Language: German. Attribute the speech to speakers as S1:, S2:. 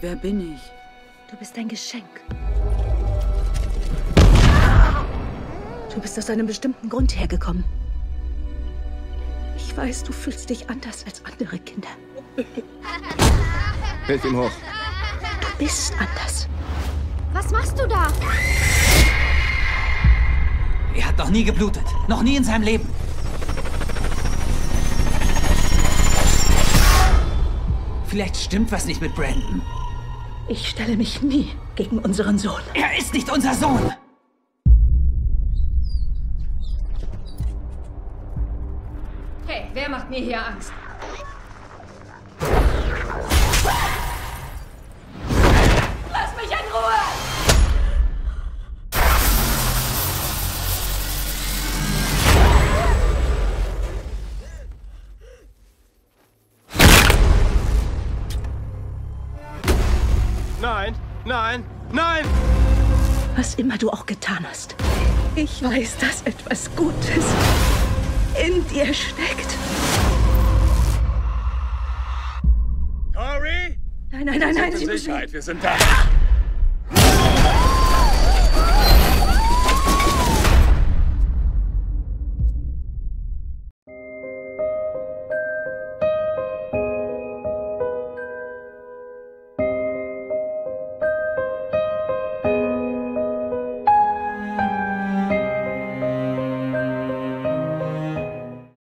S1: Wer bin ich?
S2: Du bist ein Geschenk. Du bist aus einem bestimmten Grund hergekommen. Ich weiß, du fühlst dich anders als andere Kinder.
S3: Hilf ihm hoch.
S2: Du bist anders.
S4: Was machst du da?
S5: Er hat noch nie geblutet. Noch nie in seinem Leben. Vielleicht stimmt was nicht mit Brandon.
S2: Ich stelle mich nie gegen unseren Sohn.
S5: Er ist nicht unser Sohn!
S4: Hey, wer macht mir hier Angst? Lass mich in Ruhe!
S3: Nein, nein, nein!
S2: Was immer du auch getan hast. Ich weiß, dass etwas Gutes in dir steckt.
S3: Tori?
S2: Nein, nein, nein, nein,
S3: Wir
S2: sie
S3: sind in
S2: müssen...
S3: Sicherheit, wir sind da.